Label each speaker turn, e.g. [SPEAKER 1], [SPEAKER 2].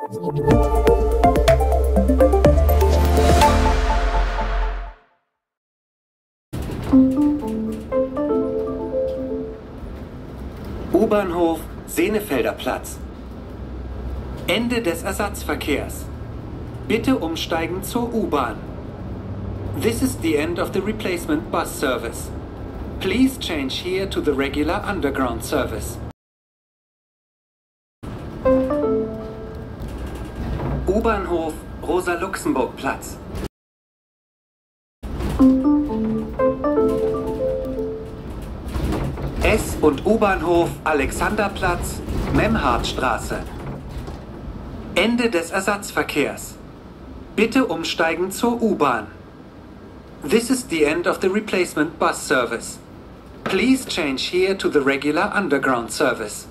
[SPEAKER 1] U-Bahnhof Senefelder Platz. Ende des Ersatzverkehrs. Bitte umsteigen zur U-Bahn. This is the end of the replacement bus service. Please change here to the regular underground service. U-Bahnhof Rosa-Luxemburg-Platz. S- und U-Bahnhof Alexanderplatz, Memhardstraße. Ende des Ersatzverkehrs. Bitte umsteigen zur U-Bahn. This is the end of the replacement bus service. Please change here to the regular underground service.